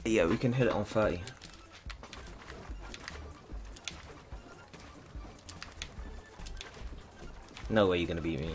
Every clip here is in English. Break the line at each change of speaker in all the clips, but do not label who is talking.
Yeah, we can hit it on 30. No way you're gonna beat me.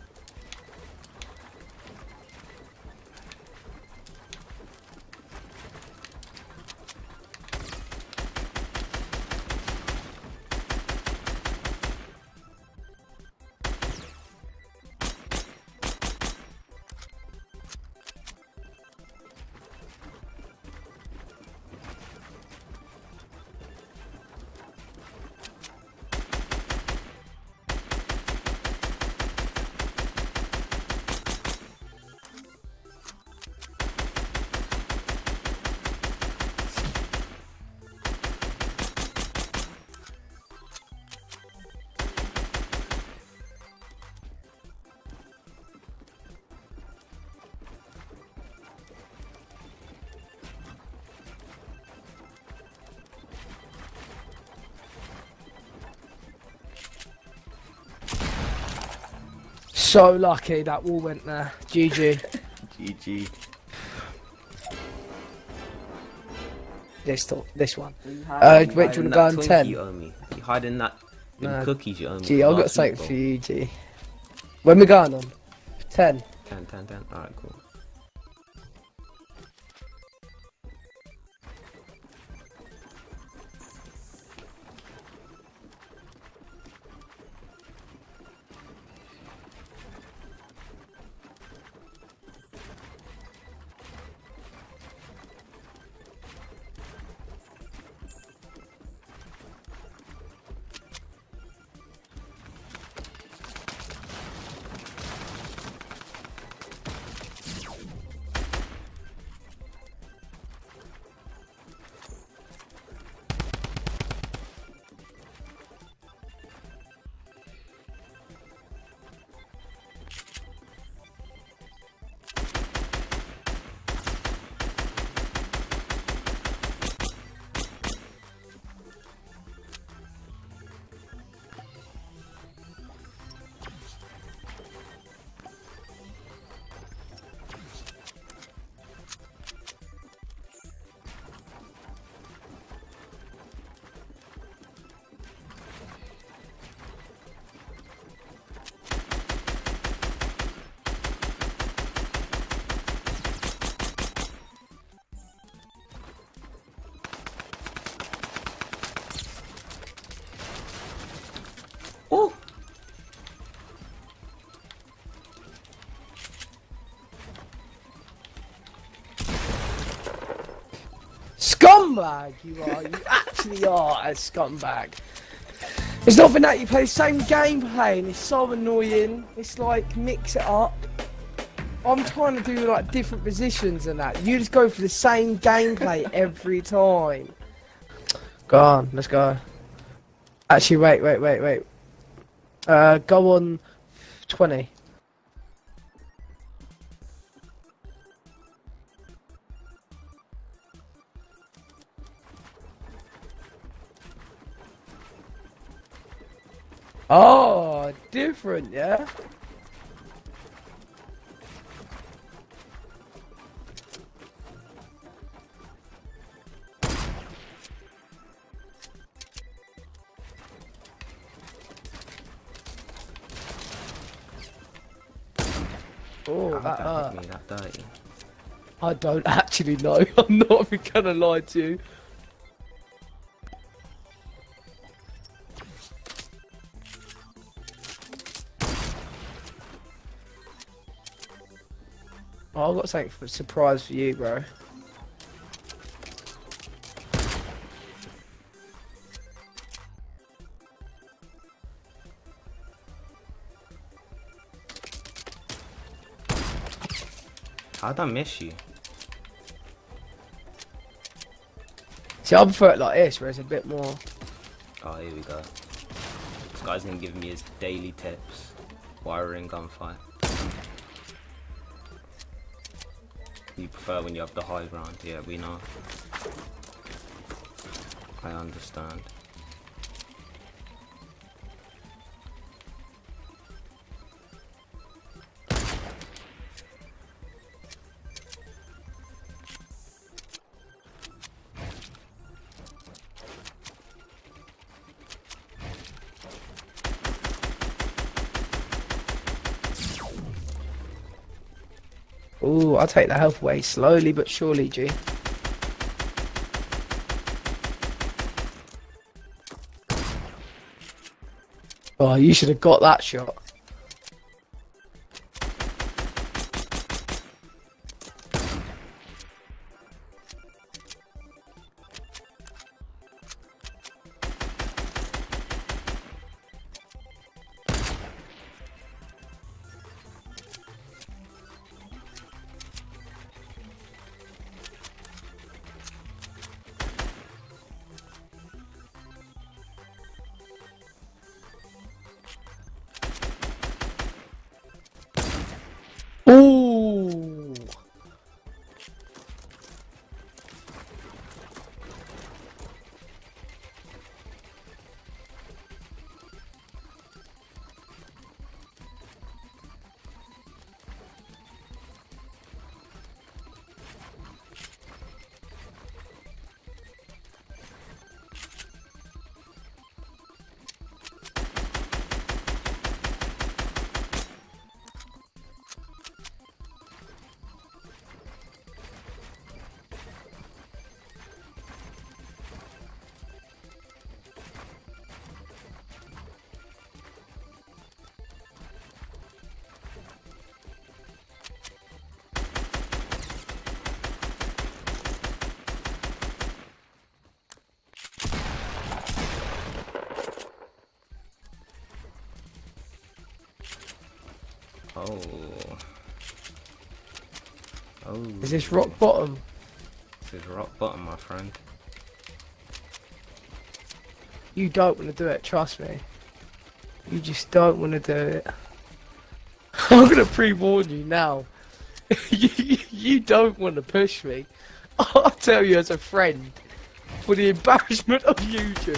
So lucky that wall went there. GG.
GG.
This one.
Wait,
do you want to go on 10?
You owe me. You hiding that cookies you owe me.
Gee, I've got something for you, G. When we going on? 10.
10. Alright, cool. Oh!
Scumbag, you are. You actually are a scumbag. It's not been that you play the same gameplay and it's so annoying. It's like, mix it up. I'm trying to do like different positions and that. You just go for the same gameplay every time. Go on, let's go. Actually, wait. Go on 20. Oh, different, yeah? Oh, that hurt.
Me that dirty.
I don't actually know. I'm not even gonna lie to you. Oh, I've got something for a surprise for you, bro.
How'd I miss you?
See, I prefer it like this, where it's a bit more...
Oh, here we go. This guy's gonna give me his daily tips while we're in gunfight. You prefer when you have the high ground, yeah, we know. I understand.
Ooh, I'll take the health away slowly but surely, G. Oh, you should have got that shot. Ooh.
Oh. Oh.
Is this rock bottom?
This is rock bottom, my friend.
You don't want to do it, trust me. You just don't want to do it. I'm going to pre-warn you now. you don't want to push me. I'll tell you as a friend. For the embarrassment of you two.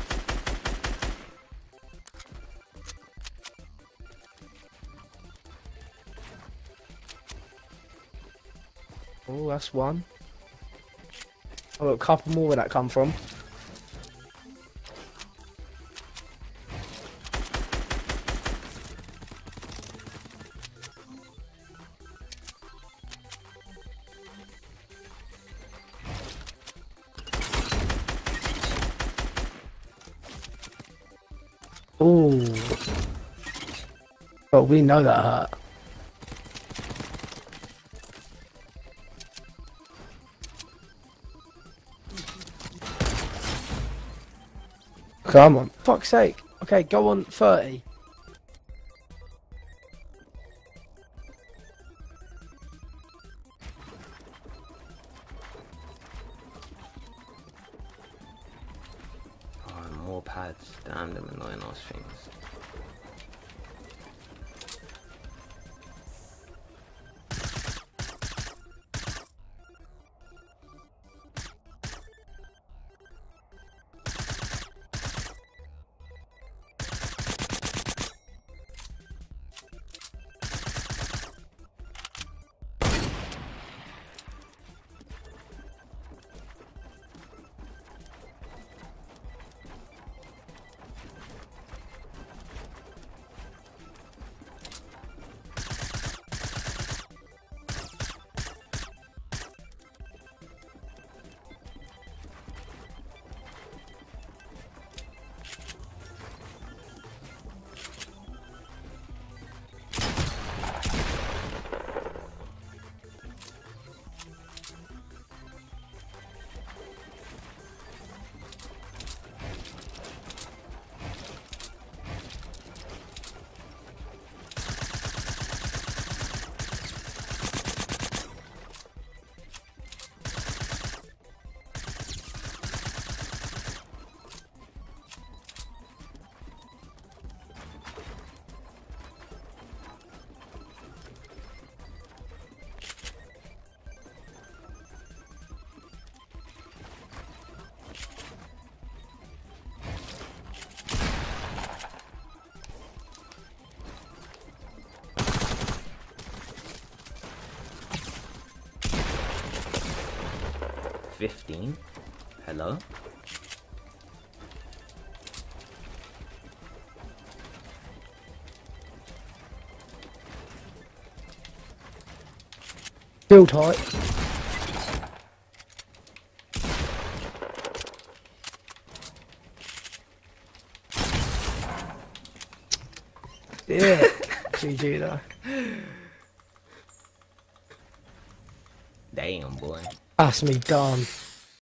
Oh, that's one. Oh, a couple more where that come from. Ooh. Oh, we know that hurt. Come on. Fuck's sake. Okay, go on 30.
Oh, more pads. Damn them annoying ass things. $15. Hello?
build height. Yeah, GG though.
Damn, boy.
That's me done.